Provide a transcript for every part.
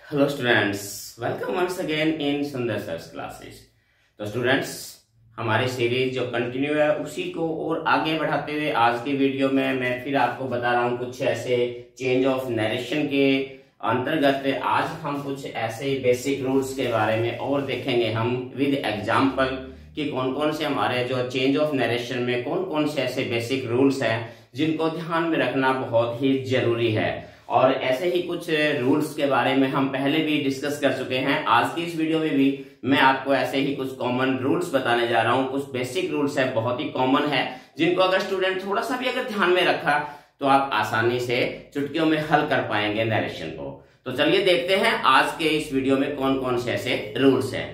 Hello students, welcome once again in Sundar sir's classes. तो students, हमारी series जो continue है उसी को और आगे बढ़ाते हुए आज की वीडियो में मैं फिर आपको बता रहा हूँ कुछ ऐसे चेंज ऑफ नरेशन के अंतर्गत आज हम कुछ ऐसे बेसिक रूल्स के बारे में और देखेंगे हम विद एग्जाम्पल कि कौन कौन से हमारे जो चेंज ऑफ नरेशन में कौन कौन से ऐसे बेसिक रूल्स हैं जिनको ध्यान में रखना बहुत ही जरूरी है। और ऐसे ही कुछ रूल्स के बारे में हम पहले भी डिस्कस कर चुके हैं। आज की इस वीडियो में भी मैं आपको ऐसे ही कुछ कॉमन रूल्स बताने जा रहा हूँ। कुछ बेसिक रूल्स है, बहुत ही कॉमन है, जिनको अगर स्टूडेंट थोड़ा सा भी अगर ध्यान में रखा तो आप आसानी से चुटकियों में हल कर पाएंगे नरेशन को। तो चलिए देखते हैं आज के इस वीडियो में कौन कौन से ऐसे रूल्स हैं।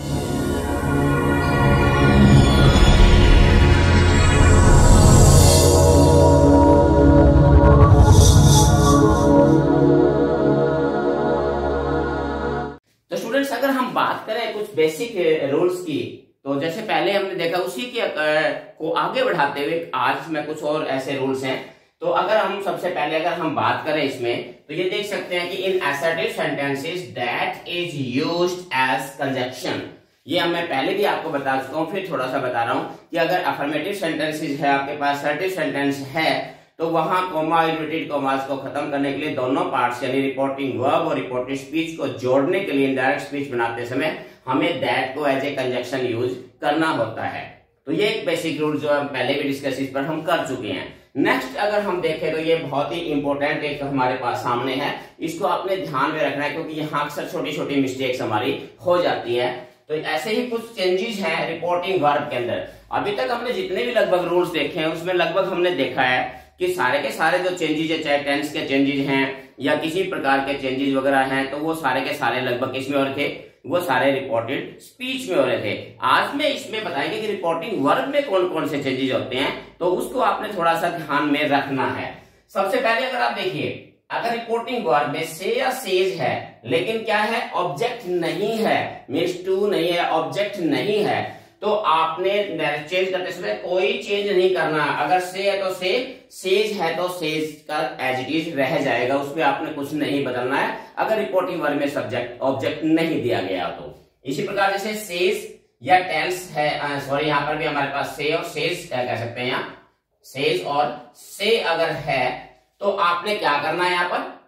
अगर हम बात करें कुछ बेसिक रूल्स की, तो जैसे पहले हमने देखा उसी के को आगे बढ़ाते हुए आज में कुछ और ऐसे रूल्स हैं। तो अगर हम सबसे पहले अगर हम बात करें इसमें, तो ये देख सकते हैं कि इन assertive sentences that is used as conjunction, ये मैं पहले भी आपको बता चुका हूं, फिर थोड़ा सा बता रहा हूं कि अगर अफर्मेटिव सेंटेंसेस है, आपके पास असर्टिव सेंटेंस है, तो वहां कॉमा इन्वर्टेड कॉमास को खत्म करने के लिए दोनों पार्ट्स यानी रिपोर्टिंग वर्ब और रिपोर्टिंग स्पीच को जोड़ने के लिए इनडायरेक्ट स्पीच बनाते समय हमें दैट को एज ए कंजक्शन यूज करना होता है। तो ये एक बेसिक रूल जो हम पहले भी डिस्कस इस पर हम कर चुके हैं। नेक्स्ट अगर हम देखें तो ये बहुत ही इंपॉर्टेंट एक हमारे पास सामने है, इसको आपने ध्यान में रखना है क्योंकि यहाँ अक्सर छोटी छोटी मिस्टेक्स हमारी हो जाती है। तो ऐसे ही कुछ चेंजेस हैं रिपोर्टिंग वर्ब के अंदर। अभी तक हमने जितने भी लगभग रूल्स देखे हैं उसमें लगभग हमने देखा है कि सारे के सारे जो चेंजेस है, चाहे टेंस के चेंजेस हैं या किसी प्रकार के चेंजेस वगैरह हैं, तो वो सारे के सारे लगभग किसमें हो रहे थे, वो सारे रिपोर्टेड स्पीच में हो रहे थे। आज में इसमें बताएंगे कि रिपोर्टिंग वर्ब में कौन कौन से चेंजेस होते हैं, तो उसको आपने थोड़ा सा ध्यान में रखना है। सबसे पहले अगर आप देखिए, अगर रिपोर्टिंग वर्ब में से या सेज है लेकिन क्या है, ऑब्जेक्ट नहीं है, मीन्स टू नहीं है, ऑब्जेक्ट नहीं है, तो आपने चेंज करते समय कोई चेंज नहीं करना। अगर से है तो से, सेज है तो सेज का एज इट इज रह जाएगा, उसमें आपने कुछ नहीं बदलना है अगर रिपोर्टिंग वर्ब में सब्जेक्ट ऑब्जेक्ट नहीं दिया गया तो। इसी प्रकार जैसे सेज या टेंस है, सॉरी यहाँ पर भी हमारे पास से और सेज कह सकते हैं, यहाँ सेज और से अगर है तो आपने क्या करना है यहाँ पर,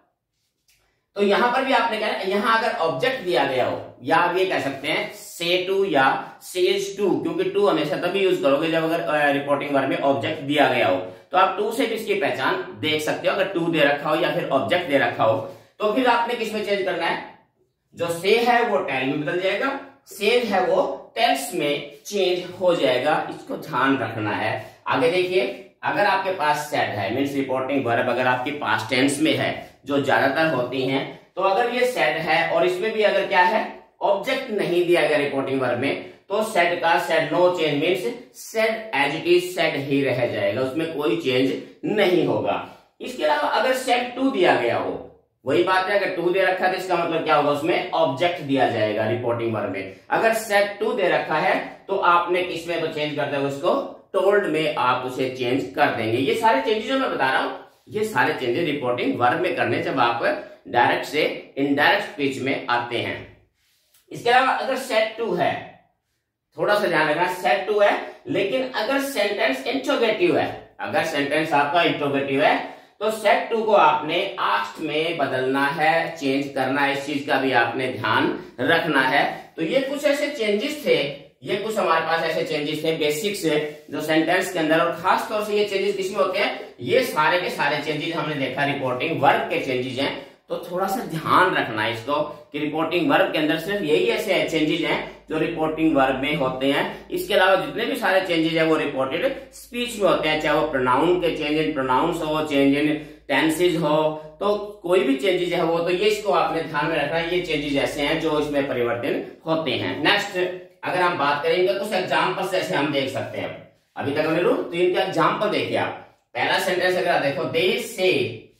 तो यहां पर भी आपने क्या है, यहां अगर ऑब्जेक्ट दिया गया हो, या आप ये कह सकते हैं से टू या सेज टू, क्योंकि टू हमेशा तभी यूज करोगे जब अगर रिपोर्टिंग वर्ब में ऑब्जेक्ट दिया गया हो। तो आप टू से भी इसकी पहचान देख सकते हो, अगर टू दे रखा हो या फिर ऑब्जेक्ट दे रखा हो, तो फिर आपने किसमें चेंज करना है, जो से है वो टेल में बदल जाएगा, सेज है वो टेल्स में चेंज हो जाएगा, इसको ध्यान रखना है। आगे देखिए, अगर आपके पास सेड है, मीन्स रिपोर्टिंग वर्ब अगर आपकी पास्ट टेंस में है जो ज्यादातर होती हैं, तो अगर ये सेड है और इसमें भी अगर क्या है, ऑब्जेक्ट नहीं दिया गया रिपोर्टिंग वर्ब में, तो सेड का said no change, means said as it is said ही रह जाएगा, उसमें कोई चेंज नहीं होगा। इसके अलावा अगर सेड टू दिया गया हो, वही बात है, अगर टू दे रखा है तो इसका मतलब क्या होगा, उसमें ऑब्जेक्ट दिया जाएगा रिपोर्टिंग वर्ब में। अगर सेड टू दे रखा है तो आपने किसमें तो चेंज कर देगा, उसको टोल्ड में आप उसे चेंज कर देंगे। ये सारे चेंजेस जो मैं बता रहा हूं, ये सारे चेंजेस रिपोर्टिंग वर्ब में करने जब आप डायरेक्ट से इनडायरेक्ट स्पीच में आते हैं। इसके अलावा अगर सेड टू है, थोड़ा सा ध्यान रखना, सेड टू है लेकिन अगर सेंटेंस इंट्रोगेटिव है, अगर सेंटेंस आपका इंट्रोगेटिव है तो सेड टू को आपने आस्क्ड में बदलना है, चेंज करना है, इस चीज का भी आपने ध्यान रखना है। तो ये कुछ ऐसे चेंजेस थे, ये कुछ हमारे पास ऐसे चेंजेस थे बेसिक्स जो सेंटेंस के अंदर, और खास तौर से ये चेंजेस किसमें होते हैं, ये सारे के सारे चेंजेस हमने देखा रिपोर्टिंग वर्ब के चेंजेस हैं। तो थोड़ा सा ध्यान रखना है इसको कि रिपोर्टिंग वर्ब के अंदर सिर्फ यही ऐसे चेंजेस हैं जो रिपोर्टिंग वर्ब में होते हैं। इसके अलावा जितने भी सारे चेंजेस हैं वो रिपोर्टेड स्पीच में होते हैं, चाहे वो प्रोनाउन के चेंज इन प्रोनाउंस हो, चेंज इन टेंसेज हो, तो कोई भी चेंजेस है वो, तो ये इसको आपने ध्यान में रखना है, ये चेंजेस ऐसे हैं जो इसमें परिवर्तन होते हैं। नेक्स्ट अगर हम बात करेंगे कुछ एग्जाम्पल्स ऐसे हम देख सकते हैं। अभी तक हमने रूल 3 के एग्जाम्पल देखिए। आप पहला सेंटेंस अगर आप देखो, दे से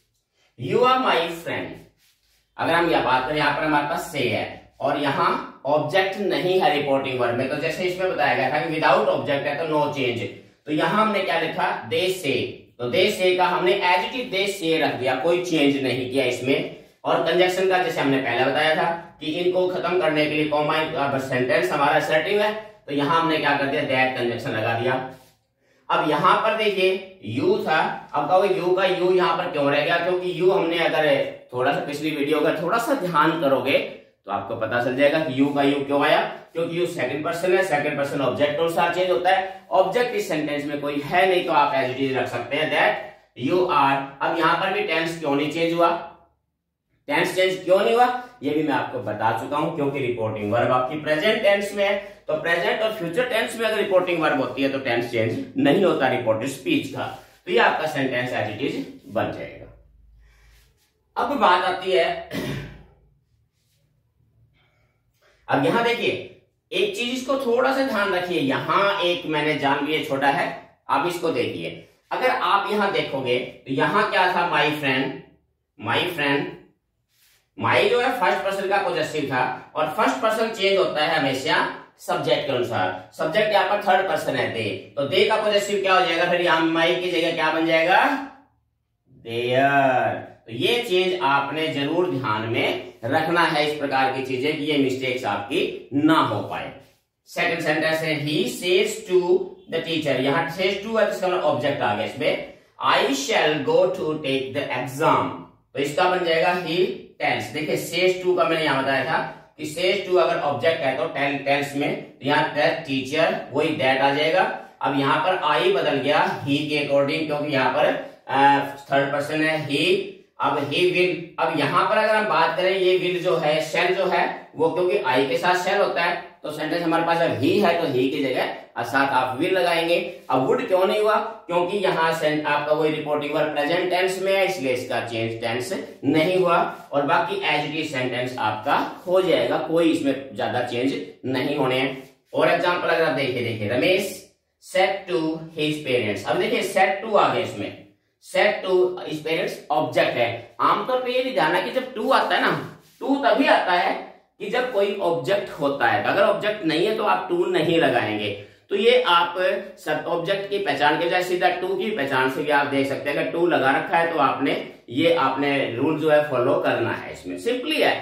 यू आर माई फ्रेंड, अगर हम यह बात करें, यहाँ पर हमारे पास से है और यहाँ ऑब्जेक्ट नहीं है रिपोर्टिंग वर्ब में, तो जैसे इसमें बताया गया था कि विदाउट ऑब्जेक्ट है तो नो चेंज, तो यहाँ हमने क्या लिखा, दे से, तो दे से का हमने एज इट इज दे से रख दिया, कोई चेंज नहीं किया इसमें। और कंजक्शन का जैसे हमने पहले बताया था कि इनको खत्म करने के लिए कॉमा सेंटेंस हमारा असर्टिव है, तो यहां हमने क्या कर दिया, दैट कंजक्शन लगा दिया। अब यहां पर देखिए यू था, अब कहो यू का यू यहां पर क्यों रह गया, क्योंकि यू हमने अगर थोड़ा सा पिछली वीडियो का थोड़ा सा ध्यान करोगे तो आपको पता चल जाएगा कि यू का यू क्यों आया, क्योंकि यू सेकंड पर्सन है, सेकंड पर्सन ऑब्जेक्ट अनुसार चेंज होता है, ऑब्जेक्ट इस सेंटेंस में कोई है नहीं तो आप एज इट इज रख सकते हैं दैट यू आर। अब यहां पर भी टेंस क्यों नहीं चेंज हुआ, टेंस चेंज क्यों नहीं हुआ ये भी मैं आपको बता चुका हूं, क्योंकि रिपोर्टिंग वर्ब आपकी प्रेजेंट टेंस में है, तो प्रेजेंट और फ्यूचर टेंस में अगर रिपोर्टिंग वर्ब होती है तो टेंस चेंज नहीं होता रिपोर्टेड स्पीच का, तो ये आपका सेंटेंस एज इट इज बन जाएगा। अब बात आती है, अब यहां देखिए एक चीज इसको थोड़ा सा ध्यान रखिए, यहां एक मैंने जान लिया छोटा है, आप इसको देखिए, अगर आप यहां देखोगे तो यहां क्या था, माई फ्रेंड, माई फ्रेंड, माई जो है फर्स्ट पर्सन का पॉजेसिव था, और फर्स्ट पर्सन चेंज होता है हमेशा सब्जेक्ट के अनुसार, सब्जेक्ट यहाँ पर थर्ड पर्सन है दे, तो दे का पॉजेसिव क्या हो जाएगा, फिर यहां माई की जगह क्या बन जाएगा, देयर। तो ये चीज आपने जरूर ध्यान में रखना है, इस प्रकार की चीजें कि ये मिस्टेक्स आपकी ना हो पाए। सेकंड सेंटेंस है he says to the teacher, यहां सेज टू है जिसका ऑब्जेक्ट आ गया इसमें, I shall go to take the exam, तो इसका बन जाएगा ही टेंस। देखिए सेज टू का मैंने यहां बताया था कि सेज टू अगर ऑब्जेक्ट है तो टेंस में यहाँ टीचर वही दैट आ जाएगा। अब यहाँ पर आई बदल गया ही के अकॉर्डिंग, क्योंकि यहाँ पर थर्ड पर्सन है ही, अब ही विल, अब यहाँ पर अगर हम बात करें ये विल जो है, शेल जो है वो क्योंकि आई के साथ शेल होता है, तो सेंटेंस हमारे पास अब ही है तो ही की जगह साथ आप विल लगाएंगे। अब वुड क्यों नहीं हुआ, क्योंकि यहाँ आपका वही रिपोर्टिंग वर्ब प्रेजेंट टेंस में है, इसलिए इसका चेंज टेंस नहीं हुआ, और बाकी एज इट इज सेंटेंस आपका हो जाएगा, कोई इसमें ज्यादा चेंज नहीं होने हैं। और एग्जाम्पल अगर आप देखिए Ramesh said to his parents, अब देखिए सेड टू आ गया इसमें, said to his parents object है। आमतौर पर ये भी ध्यान है कि जब टू आता है ना, टू तभी आता है कि जब कोई ऑब्जेक्ट होता है, अगर ऑब्जेक्ट नहीं है तो आप टू नहीं लगाएंगे। तो ये आप सब ऑब्जेक्ट की पहचान के बजाय सीधा टू की पहचान से भी आप देख सकते हैं, अगर टू लगा रखा है तो आपने रूल जो है फॉलो करना है, इसमें सिंपली है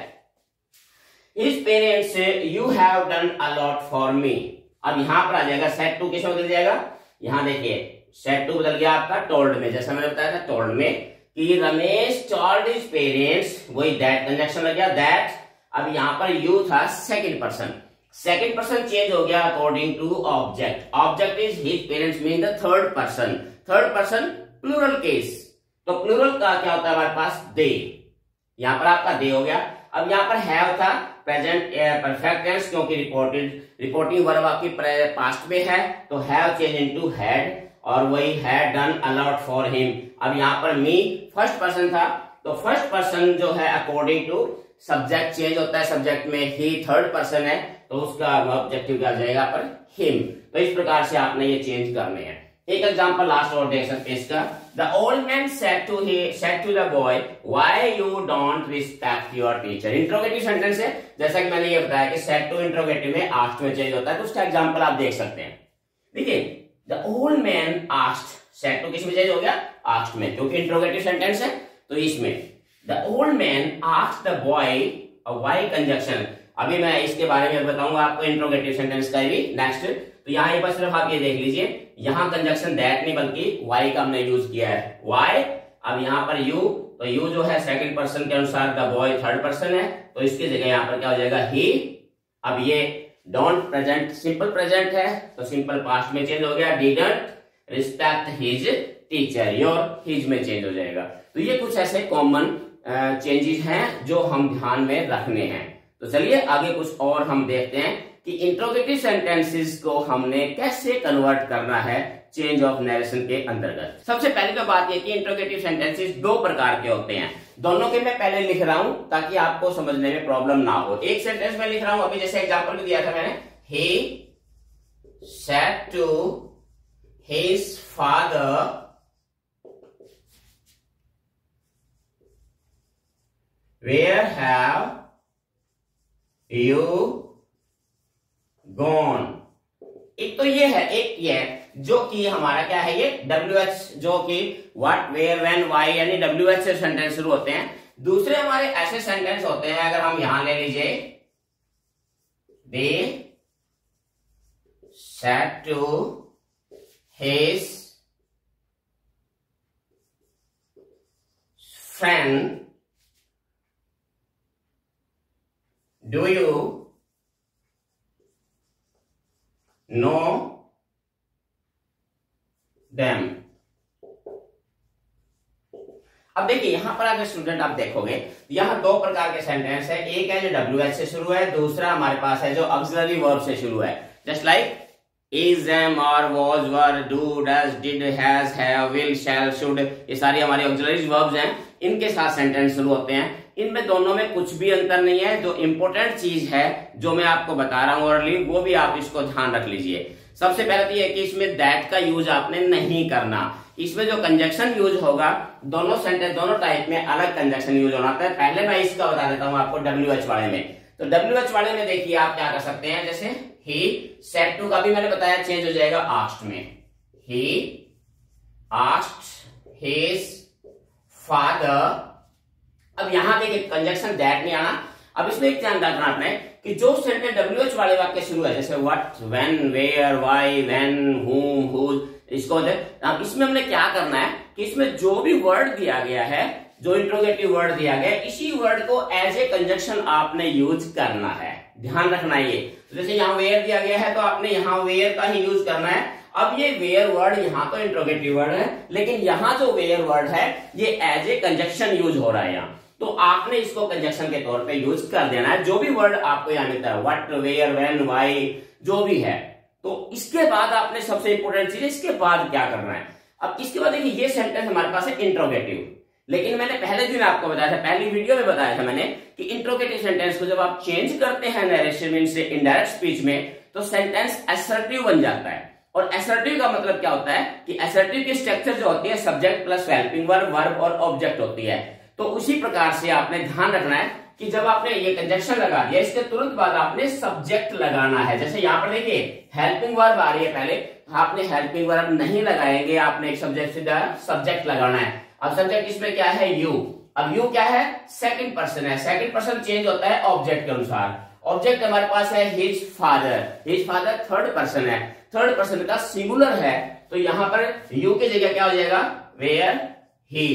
his parents you have done a lot for me. अब यहां पर आ जाएगा सेड टू, किसमें बदल जाएगा, यहां देखिए सेड टू बदल गया आपका टोल्ड में, जैसा मैंने बताया था टोल्ड में कि रमेश टोल्ड हिज पेरेंट्स, वही दैट कंजक्शन लग गया दैट। अब यहां पर यू था second person, second person change हो गया according to object, object is his parents mean the third person, third person plural case, तो प्लूरल का क्या होता है हमारे पास दे, यहां पर आपका दे हो गया। अब यहां पर हैव था प्रेजेंट परफेक्ट टेंस, क्योंकि रिपोर्टिंग वर्ब आपकी पास्ट में है, तो हैव चेंज इनटू हैड, और वही had done a lot for him. अब यहां पर मी फर्स्ट पर्सन था, तो फर्स्ट पर्सन जो है अकॉर्डिंग टू सब्जेक्ट चेंज होता है, सब्जेक्ट में ही थर्ड पर्सन है तो उसका ऑब्जेक्टिव क्या जाएगा पर हिम। तो इस प्रकार से आपने ये चेंज करने हैं। एक एग्जांपल लास्ट और देख सकते हैं इसका, the old man said to the boy why you don't respect your teacher. Interrogative sentence है, जैसा कि मैंने ये बताया कि सेड टू इंट्रोगेटिव में आस्क्ड में चेंज होता है, तो उसका एग्जांपल आप देख सकते हैं। देखिए the old man asked, said to किस में चेंज हो गया, आस्क्ड में, क्योंकि इंट्रोगेटिव सेंटेंस है तो इसमें The old man asked the boy a why conjunction। अभी मैं इसके बारे में बताऊंगा आपको इंट्रोगेटिव सेंटेंस का भी नेक्स्ट। तो यहाँ पर सिर्फ आप ये देख लीजिए, यहाँ कंजक्शन दैट नहीं बल्कि why का हमने यूज किया है, why। अब यहाँ पर you, तो you जो है सेकंड पर्सन के अनुसार, the boy थर्ड पर्सन है, तो इसकी जगह यहाँ पर क्या हो जाएगा he। अब ये डोंट प्रेजेंट सिंपल प्रेजेंट है, तो सिंपल पास्ट में चेंज हो गया, didn't respect his teacher, your his में चेंज हो जाएगा। तो ये कुछ ऐसे कॉमन चेंजेस हैं जो हम ध्यान में रखने हैं। तो चलिए आगे कुछ और हम देखते हैं कि इंट्रोगेटिव सेंटेंसेस को हमने कैसे कन्वर्ट करना है चेंज ऑफ नरेशन के अंतर्गत। सबसे पहले तो बात यह कि इंट्रोगेटिव सेंटेंसेस दो प्रकार के होते हैं, दोनों के मैं पहले लिख रहा हूं ताकि आपको समझने में प्रॉब्लम ना हो। एक सेंटेंस में लिख रहा हूं, अभी जैसे एग्जांपल दिया था मैंने, he said to his father Where have you gone। एक तो ये है, एक ये है जो कि हमारा क्या है, ये WH जो कि व्हाट वेयर व्हेन व्हाई यानी WH से सेंटेंस शुरू होते हैं। दूसरे हमारे ऐसे सेंटेंस होते हैं, अगर हम यहां ले लीजिए, they said to his friend do you know them. अब देखिए यहां पर अगर स्टूडेंट आप देखोगे, यहां दो प्रकार के सेंटेंस है, एक है जो WH से शुरू है, दूसरा हमारे पास है जो ऑक्सिलरी वर्ब से शुरू है। Just like is, am, are, was, were, do, does, did, has, have, will, shall, should, ये सारी हमारी ऑक्सिलरी वर्ब्स हैं, इनके साथ सेंटेंस शुरू होते हैं। इनमें दोनों में कुछ भी अंतर नहीं है। जो इंपॉर्टेंट चीज है जो मैं आपको बता रहा हूं ओरली, वो भी आप इसको ध्यान रख लीजिए। सबसे पहले तो यह कि इसमें दैट का यूज आपने नहीं करना। इसमें जो कंजक्शन यूज होगा, दोनों सेंटेंस दोनों टाइप में अलग कंजक्शन यूज होना है। पहले मैं इसका बता देता हूं आपको WH वाले में। तो WH वाले में देखिए आप क्या कर सकते हैं, जैसे ही सेड टू का भी मैंने बताया चेंज हो जाएगा आस्क्ड में, ही आस्क्ड हिज फादर। अब यहां देखिए कंजक्शन दैट नहीं आना। अब इसमें एक ध्यान रखना आपने कि जो सेंटेंस WH वाले वाक्य शुरू है, जैसे what, when, where, why, when, whom, whose, इसको अब इसमें हमने क्या करना है कि इसमें जो भी वर्ड दिया गया है, जो इंट्रोगेटिव वर्ड दिया गया है, इसी वर्ड को एज ए कंजक्शन आपने यूज करना है। ध्यान रखना ये। तो जैसे यहाँ वेयर दिया गया है तो आपने यहाँ वेयर का ही यूज करना है। अब ये वेयर वर्ड यहाँ तो इंट्रोगेटिव वर्ड है, लेकिन यहाँ जो वेयर वर्ड है ये एज ए कंजक्शन यूज हो रहा है यहाँ, तो आपने इसको कंजक्शन के तौर पे यूज कर देना है। जो भी वर्ड आपको यहाँ मिलता है, व्हाट, वेयर, व्हेन, व्हाई, जो भी है, तो इसके बाद आपने सबसे इंपोर्टेंट चीज है, इसके बाद क्या करना है। अब इसके बाद देखिए ये सेंटेंस हमारे पास है इंट्रोगेटिव, लेकिन मैंने पहले दिन आपको बताया था, पहली वीडियो में बताया था मैंने कि इंट्रोगेटिव सेंटेंस को जब आप चेंज करते हैं नरेशन मीन से इनडायरेक्ट स्पीच में, तो सेंटेंस असर्टिव बन जाता है। और असर्टिव का मतलब क्या होता है कि असर्टिव की स्ट्रक्चर जो होती है subject plus helping verb, verb और ऑब्जेक्ट होती है। तो उसी प्रकार से आपने ध्यान रखना है कि जब आपने ये कंजक्शन लगा दिया, इसके तुरंत बाद आपने सब्जेक्ट लगाना है। जैसे यहाँ पर देखिए हेल्पिंग वर्ब आ रही है, पहले आपने हेल्पिंग वर्ब नहीं लगाएंगे, आपने एक सब्जेक्ट सीधा सब्जेक्ट लगाना है। अब सब्जेक्ट इसमें क्या है, यू। अब यू क्या है, सेकंड पर्सन है। सेकंड पर्सन चेंज होता है ऑब्जेक्ट के अनुसार। ऑब्जेक्ट हमारे पास है his father. His father third person है, थर्ड पर्सन का सिंगुलर है, तो यहां पर यू की जगह क्या हो जाएगा, वेयर ही।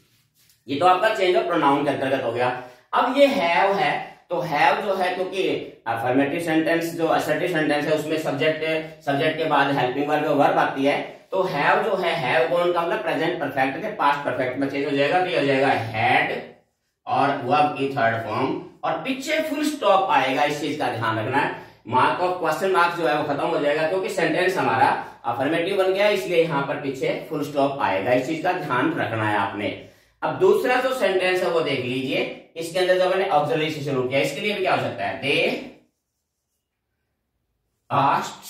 ये तो आपका चेंज ऑफ प्रोनाउन के अंतर्गत हो गया। अब ये हैव है, तो हैव जो है, क्योंकि अफर्मेटिव सेंटेंस जो असर्टिव सेंटेंस है उसमें सब्जेक्ट के बाद हेल्पिंग वर्ब वर्ब आती है, तो हैव जो है, हैव कौन का मतलब प्रेजेंट परफेक्ट के पास्ट परफेक्ट में चेंज हो जाएगा, तो ये हो जाएगा हैड और वर्ब की थर्ड फॉर्म, और पीछे फुल स्टॉप आएगा। इस चीज का ध्यान रखना है। मार्क ऑफ क्वेश्चन मार्क जो है वो खत्म हो जाएगा, क्योंकि सेंटेंस हमारा अफर्मेटिव बन गया, इसलिए यहाँ पर पीछे फुल स्टॉप आएगा। इस चीज का ध्यान रखना है आपने। अब दूसरा जो सेंटेंस है वो देख लीजिए, इसके अंदर जो मैंने ऑक्सिलरी से शुरू किया, इसके लिए भी क्या हो सकता है, दे आस्क्ड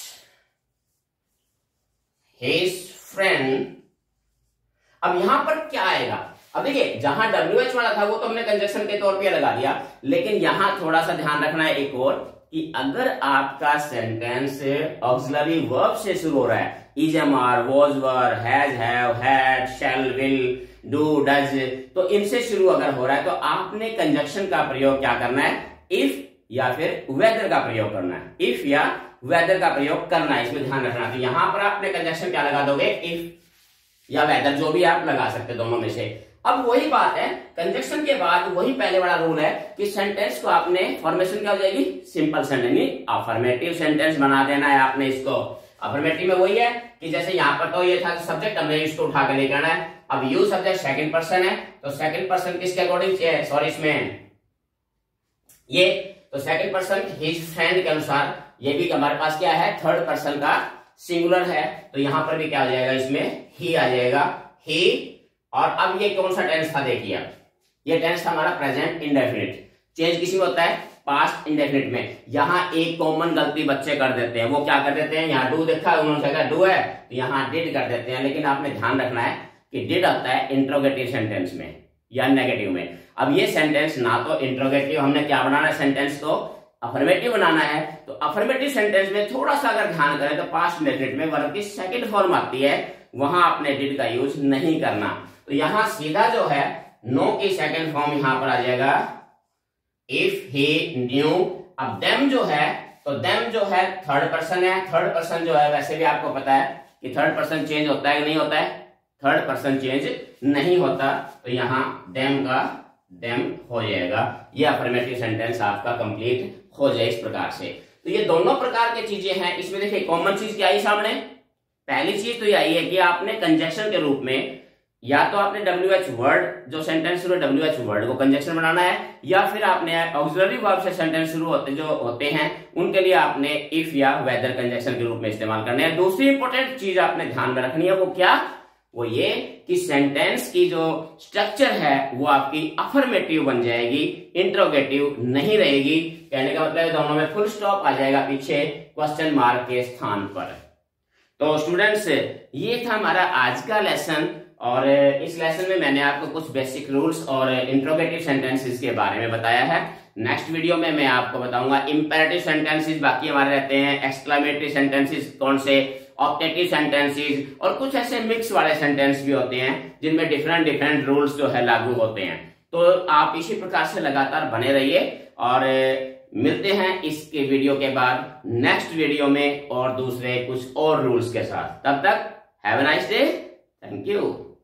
हिज फ्रेंड। अब यहां पर क्या आएगा, अब देखिए जहां WH वाला था वो तो हमने कंजक्शन के तौर पे लगा दिया, लेकिन यहां थोड़ा सा ध्यान रखना है एक और, कि अगर आपका सेंटेंस ऑक्सिलरी वर्ब से शुरू हो रहा है, is, am, are, was, were, has, have, had, shall, will, do, does, तो इनसे शुरू अगर हो रहा है तो आपने कंजक्शन का प्रयोग क्या करना है, इफ या फिर वेदर का प्रयोग करना है। इफ या वेदर का प्रयोग करना है, इसमें ध्यान रखना। तो यहां पर आपने कंजक्शन क्या लगा दोगे, इफ या वेदर, जो भी आप लगा सकते दोनों में से। अब वही बात है, कंजक्शन के बाद वही पहले वाला रूल है कि सेंटेंस को आपने फॉर्मेशन क्या हो जाएगी, सिंपल सेंटेंस, अफर्मेटिव सेंटेंस बना देना है आपने इसको। अफर्मेटिव में वही है कि जैसे यहाँ पर तो ये था सब्जेक्ट, हमने इसको उठा के लेकर आना है। अब यू सब्जेक्ट सेकंड पर्सन है, तो सेकंड पर्सन किसके अकॉर्डिंग, सॉरी इसमें ये, तो सेकंड पर्सन हिज फ्रेंड के अनुसार, ये भी हमारे पास क्या है, थर्ड पर्सन का सिंगुलर है, तो यहां पर भी क्या आ जाएगा, इसमें ही आ जाएगा, ही। और अब ये कौन सा टेंस था, देखिए ये टेंस था हमारा प्रेजेंट इंडेफिनिट। चेंज किसी में होता है, पास्ट इंडेफिनिट में। यहां एक कॉमन गलती बच्चे कर देते हैं, वो क्या कर देते हैं, यहाँ डू देखा उन्होंने कहा डू है, तो यहाँ डिड कर देते हैं। लेकिन आपने ध्यान रखना है कि डिड आता है इंट्रोगेटिव सेंटेंस में या नेगेटिव में। अब ये सेंटेंस ना तो इंट्रोगेटिव, हमने क्या बनाना है, सेंटेंस को अफर्मेटिव बनाना है, तो अफर्मेटिव सेंटेंस में थोड़ा सा अगर ध्यान करें तो पास्ट इंडेफिनिट में वर्ब की सेकंड फॉर्म आती है, वहां आपने डिड का यूज नहीं करना। तो यहां सीधा जो है नो की सेकंड फॉर्म यहां पर आ जाएगा इफ ही न्यू। अब देम जो है, तो देम जो है थर्ड पर्सन है। थर्ड पर्सन जो है वैसे भी आपको पता है कि थर्ड पर्सन चेंज होता है कि नहीं होता है, थर्ड पर्सन चेंज नहीं होता, तो यहां देम का देम हो जाएगा। ये अफर्मेटिव सेंटेंस आपका कंप्लीट हो जाए इस प्रकार से। तो ये दोनों प्रकार की चीजें हैं। इसमें देखिए कॉमन चीज क्या आई सामने, पहली चीज तो ये आई है कि आपने कंजक्शन के रूप में या तो आपने WH वर्ड जो सेंटेंस शुरू WH वर्ड को कंजक्शन बनाना है, या फिर आपने ऑक्सिलरी वर्ब से सेंटेंस शुरू होते हैं उनके लिए आपने इफ या वेदर कंजक्शन के रूप में इस्तेमाल करने हैं। दूसरी इंपॉर्टेंट चीज आपने ध्यान में रखनी है, वो क्या, वो ये कि सेंटेंस की जो स्ट्रक्चर है वो आपकी अफर्मेटिव बन जाएगी, इंट्रोगेटिव नहीं रहेगी। कहने का मतलब दोनों में फुल स्टॉप आ जाएगा पीछे क्वेश्चन मार्क के स्थान पर। तो स्टूडेंट्स ये था हमारा आज का लेसन, और इस लेसन में मैंने आपको कुछ बेसिक रूल्स और इंट्रोगेटिव सेंटेंसेस के बारे में बताया है। नेक्स्ट वीडियो में मैं आपको बताऊंगा इंपेरेटिव सेंटेंसेस, बाकी हमारे रहते हैं एक्सक्लेमेटरी सेंटेंसेस, कौन से ऑब्जेक्टिव सेंटेंसेस, और कुछ ऐसे मिक्स वाले सेंटेंस भी होते हैं जिनमें डिफरेंट डिफरेंट रूल्स जो है लागू होते हैं। तो आप इसी प्रकार से लगातार बने रहिए, और मिलते हैं इसके वीडियो के बाद नेक्स्ट वीडियो में और दूसरे कुछ और रूल्स के साथ। तब तक have a nice day, thank you.